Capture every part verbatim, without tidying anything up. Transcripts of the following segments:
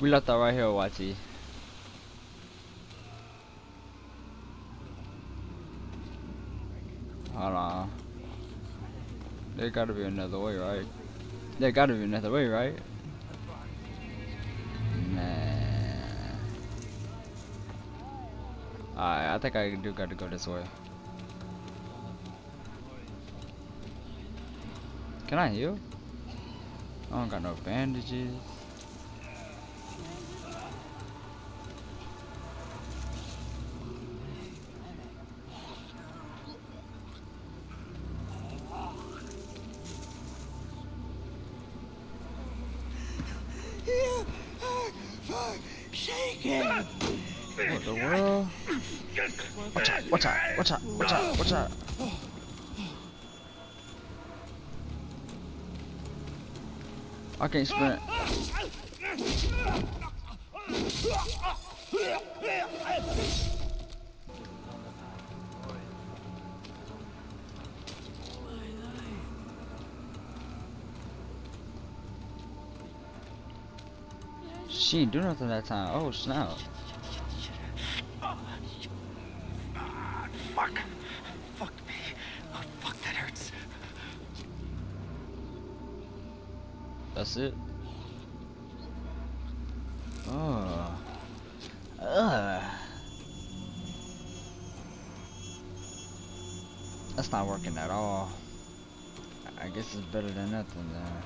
We left that right here, Y T. Hold on. There gotta be another way, right? There gotta be another way, right? Man. Alright, I think I do gotta go this way. Can I heal? I don't got no bandages. Shaking. What the world? Watch out, watch out, watch out, watch out, watch out. I can't sprint. She didn't do nothing that time. Oh snap. Fuck. Fuck me. Oh, fuck, that hurts. That's it. Oh. Ugh. That's not working at all. I guess it's better than nothing then.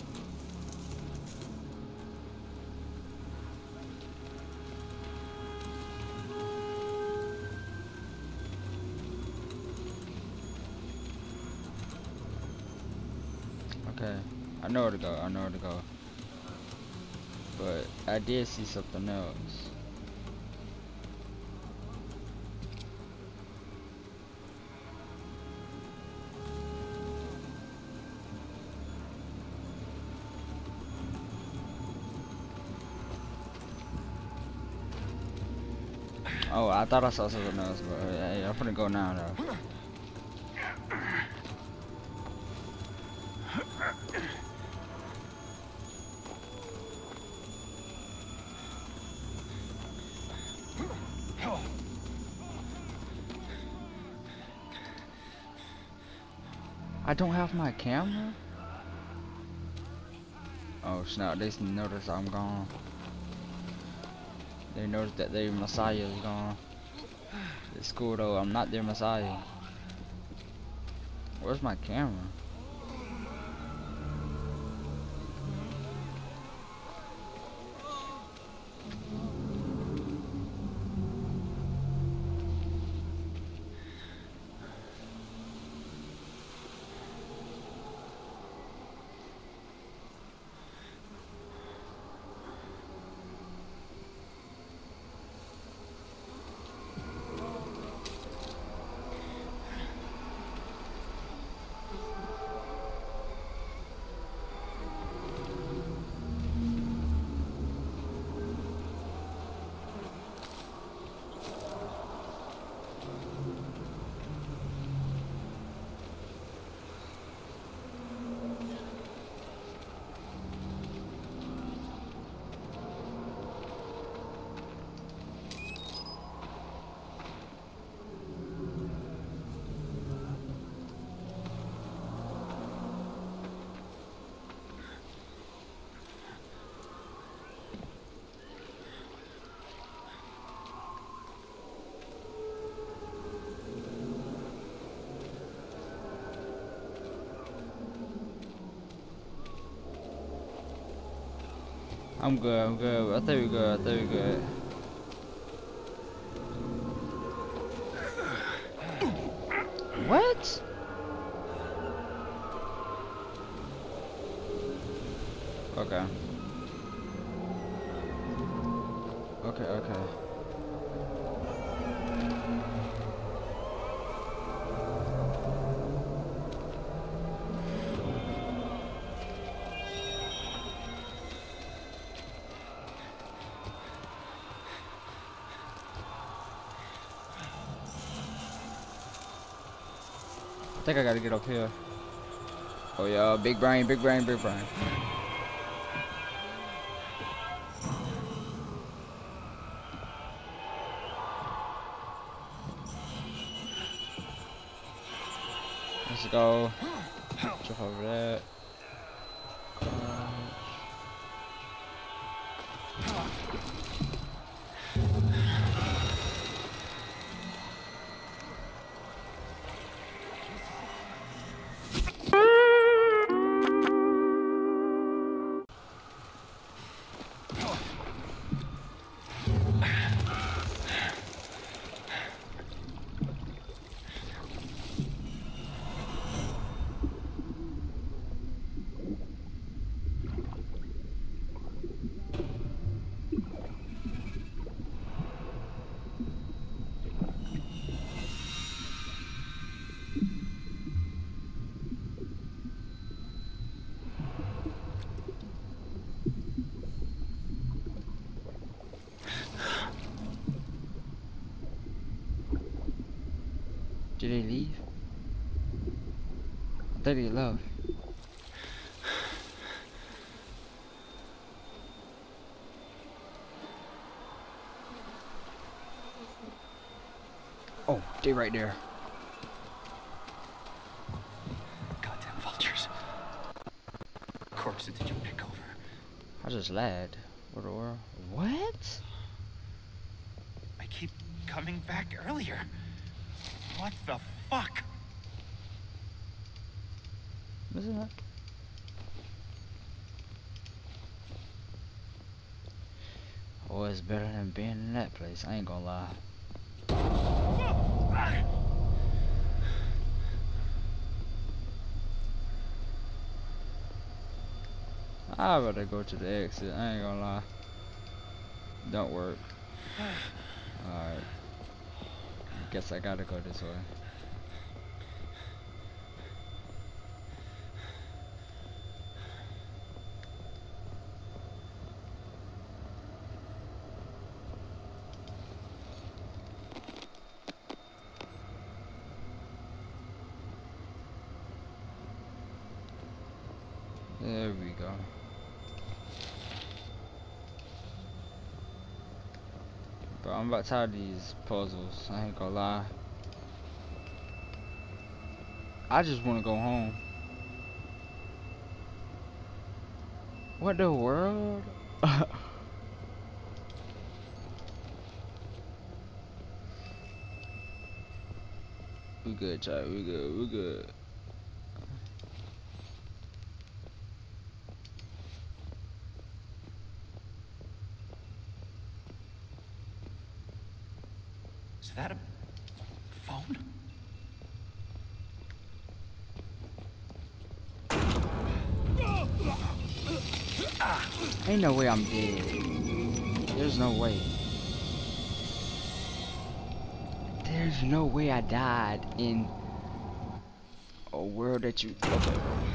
Okay, I know where to go, I know where to go. But I did see something else. Oh, I thought I saw something else, but hey, I'm gonna go now though. I don't have my camera? Oh snap, they noticed I'm gone. They noticed that their Messiah is gone. It's cool though, I'm not their Messiah. Where's my camera? I'm good, I'm good. I think we're good, I think we're good. What? Okay. Okay, okay. I think I gotta get up here. Oh yeah, big brain, big brain, big brain. Let's go. Jump over that. Did they leave? I thought they left. Oh, they right there. Goddamn vultures. Corpses did you pick over? I just lied. What the world? What? I keep coming back earlier. What the fuck? What's that? Oh, it's better than being in that place. I ain't gonna lie. I'd rather go to the exit. I ain't gonna lie. Don't work. Alright. Guess I gotta go this way. There we go. But I'm about tired of these puzzles. I ain't gonna lie. I just wanna go home. What the world? We good, child. We good. We good. Is that a phone? Ain't no way I'm dead. There's no way. There's no way I died in a world that you. Okay.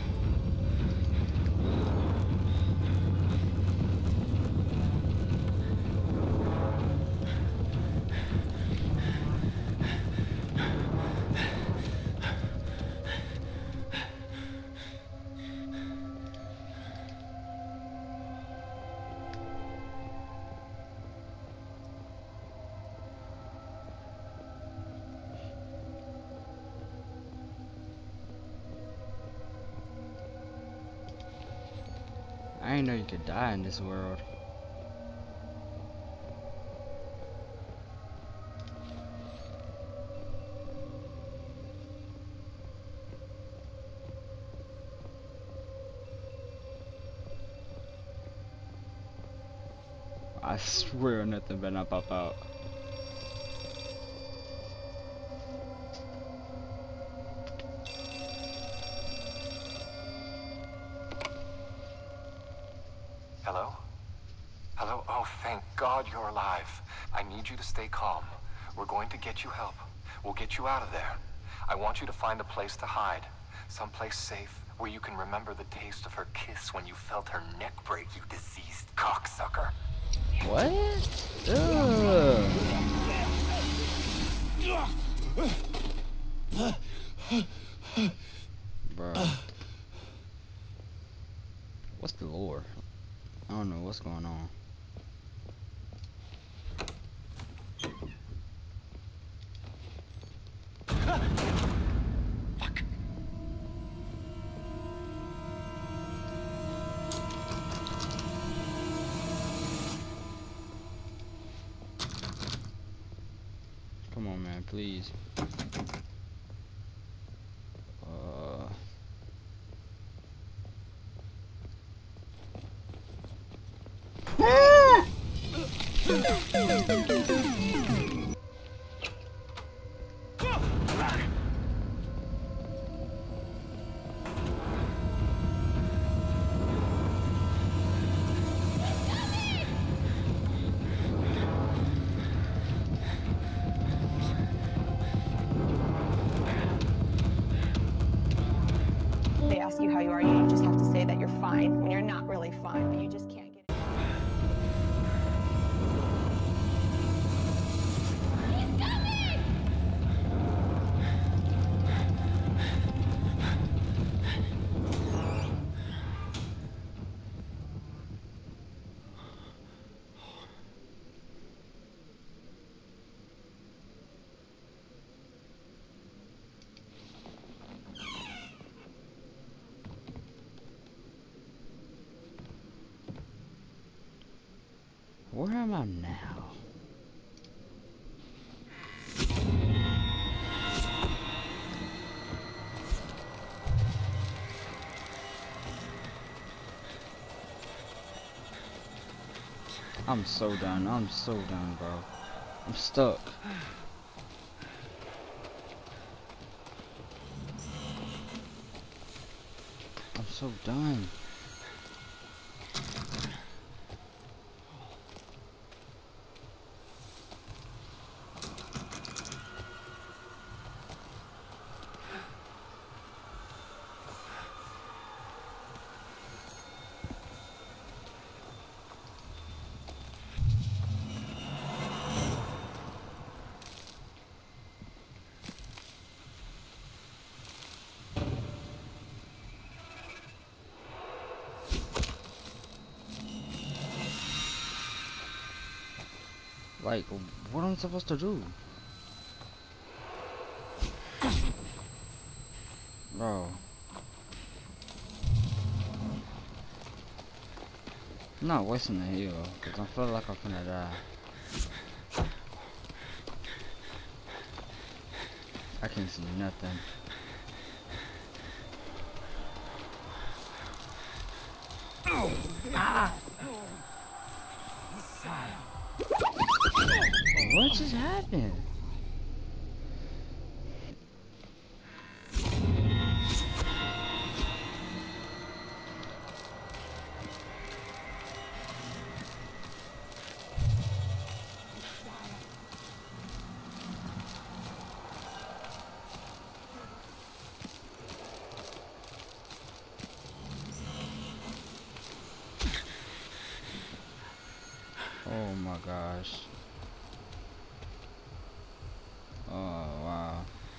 I didn't know you could die in this world. I swear nothing better not pop out. Hello? Hello? Oh, thank God you're alive. I need you to stay calm. We're going to get you help. We'll get you out of there. I want you to find a place to hide. Someplace safe where you can remember the taste of her kiss when you felt her neck break, you diseased cocksucker. What? Ugh. Bro. What's the lore? I don't know what's going on. Fuck. Come on, man, please. Uh. They ask you how you are, you just have to say that you're fine when you're not really fine, but you just can't get it. Where am I now? I'm so done. I'm so done, bro. I'm stuck. I'm so done. Like, what am I supposed to do? Bro. I'm not wasting the heal, because I feel like I'm gonna die. I can't see nothing. Ah! What just happened? Oh my gosh. Oh wow.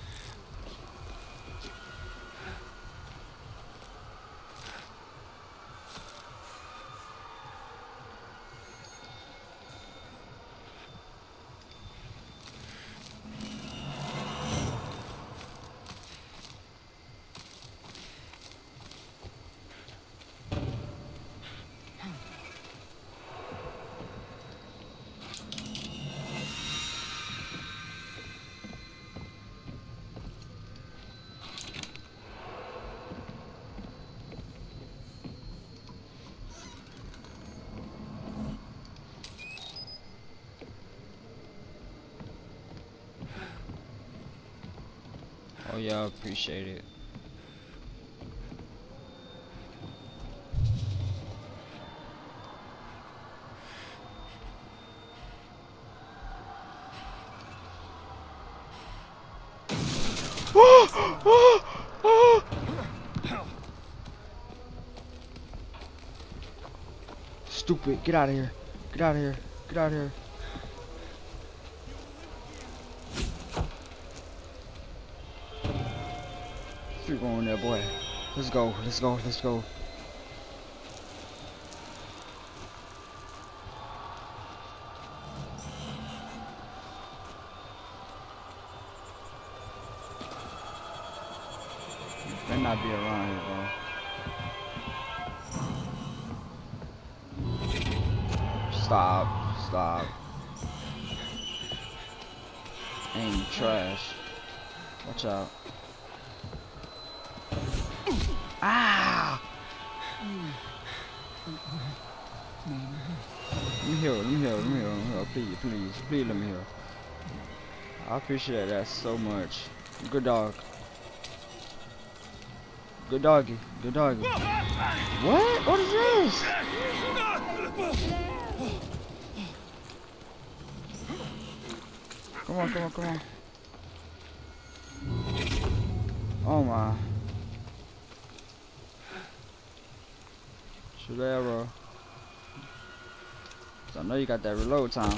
Oh yeah, I appreciate it. Stupid, get out of here. Get out of here. Get out of here. Keep going there, boy. Let's go, let's go, let's go. Better not be around here, bro. Stop, stop. Aim trash. Watch out. Ah! Let me heal, let me heal, let me heal, let me heal. Please, please, please let me heal. I appreciate that so much. Good dog. Good doggy, good doggy. What? What is this? Come on, come on, come on. Oh my. Shoot the arrow. So I know you got that reload time.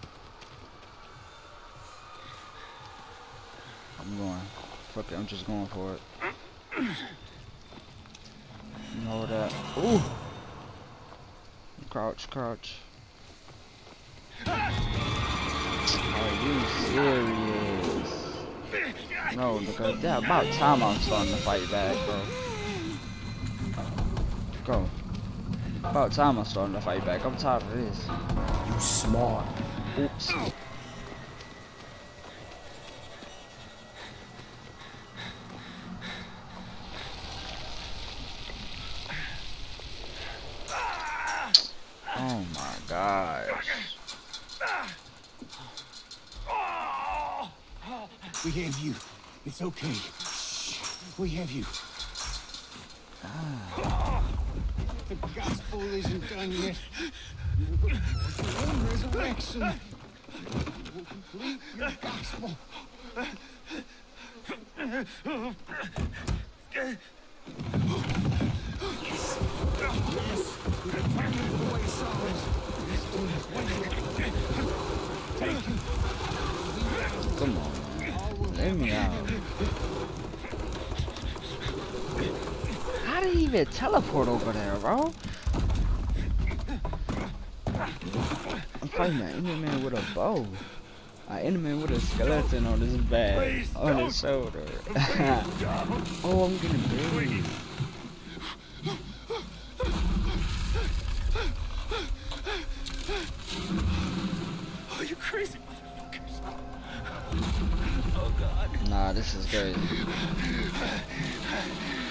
I'm going. Fuck it, I'm just going for it. You know that. Ooh! Crouch, crouch. Are you serious? No, because yeah, about time I'm starting to fight back, bro. Go. About time I'm starting to fight back. I'm tired of this. You smart. Oops. Oh my gosh. We have you. It's okay. We have you. The gospel isn't done yet. You will go with your own resurrection. You will complete your gospel. Yes. Yes. We determined the way solid. Take you. Come on. Let me out. How did he even teleport over there, bro? I'm fighting an enemy with a bow. An enemy with a skeleton on his back, on his shoulder. Oh, I'm getting buried. Oh, you crazy motherfuckers. Oh, God. Nah, this is crazy.